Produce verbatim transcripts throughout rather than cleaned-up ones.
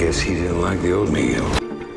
guess he didn't like the old Miguel.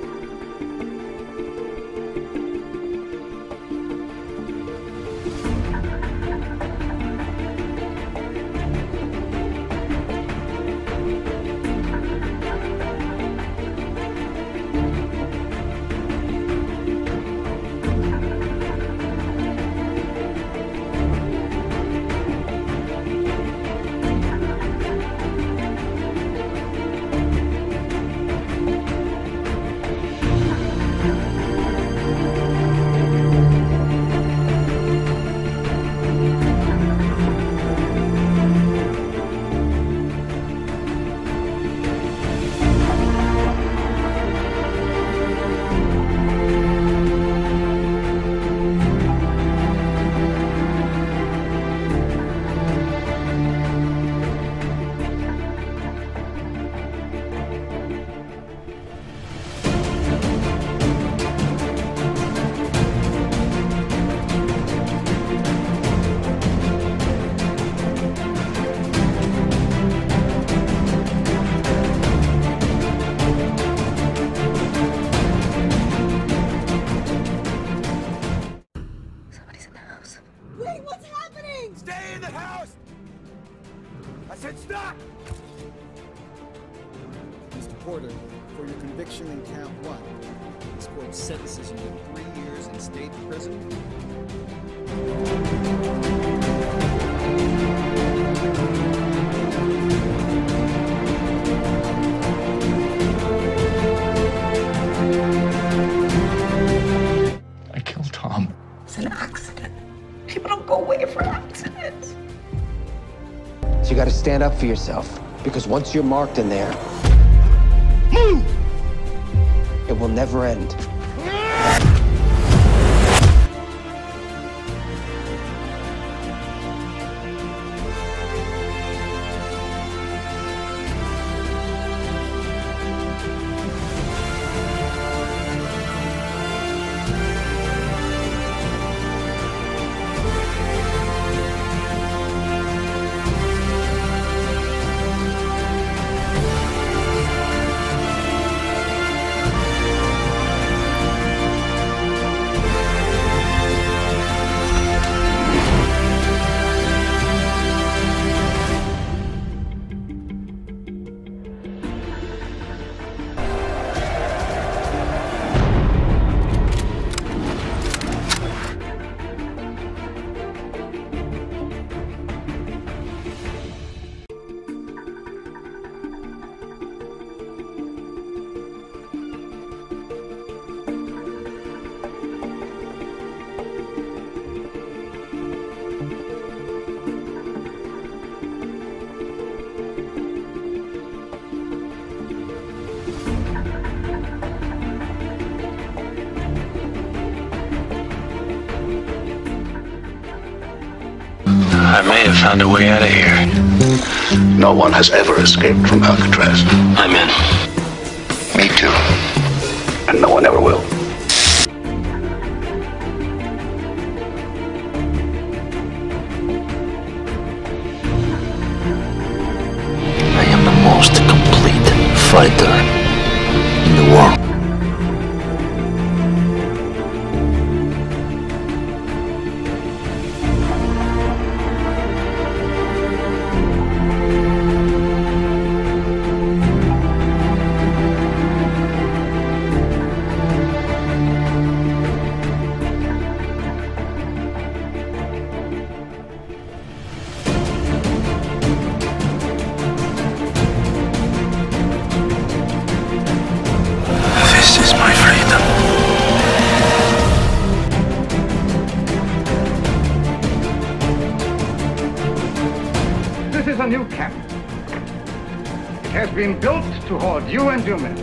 Wait, what's happening? Stay in the house! I said stop! Mister Porter, for your conviction in count one, this court sentences you to three years in state prison. I killed Tom. It's an accident. People don't go away for accidents. So you gotta stand up for yourself, because once you're marked in there, Move! it will never end. I may have found a way out of here. No one has ever escaped from Alcatraz. I'm in. Me too. And no one ever will. I am the most complete fighter in the world. This is my freedom. This is a new camp. It has been built to hold you and your men.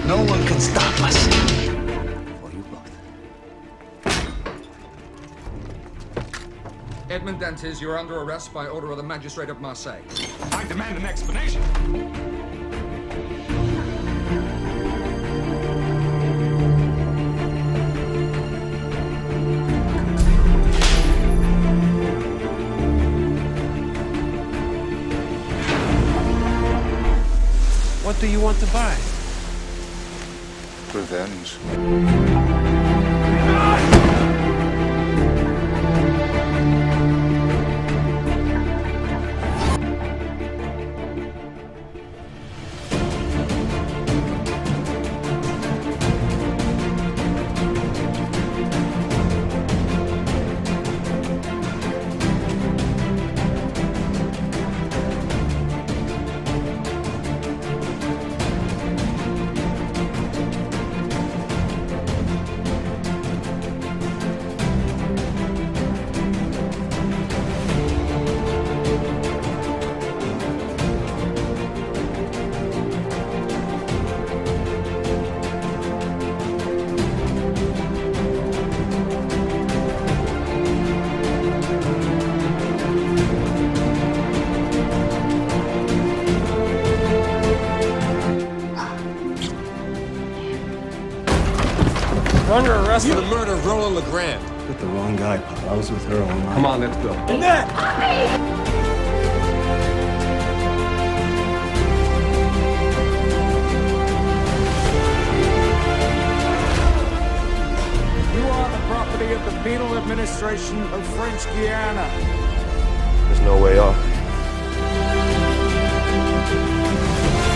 No one can stop us. Or you both. Edmond Dantes, you're under arrest by order of the Magistrate of Marseille. I demand an explanation. What do you want to buy? Revenge. You're under arrest for the murder of Roland Legrand. With the wrong guy, Pop. I was with her all night. Come on, let's go. Annette! You are the property of the penal administration of French Guiana. There's no way off.